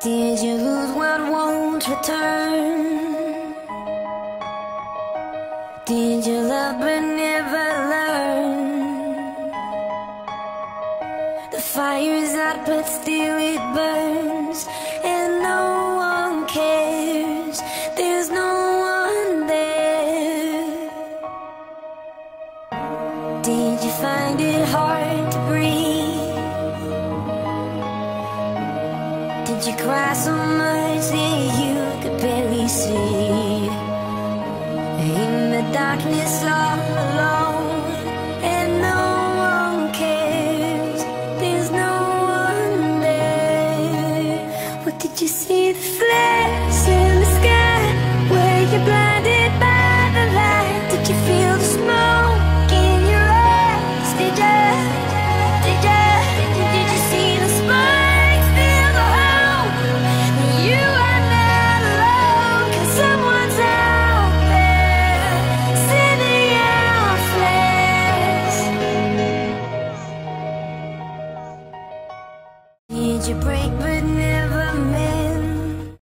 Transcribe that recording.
Did you lose what won't return? Did you love but never learn? The fire's out but still it burns, and no one cares, there's no one there. Did you find it hard to breathe? Did you cry so much that you could barely see? In the darkness all alone, and no one cares, there's no one there. What did you see? The flares in the sky? Were you blinded by the light? Did you feel the smoke in your eyes? Did you see the sparks fill the hole? You are not alone, 'cause someone's out there sending out flares. Did you break but never mend?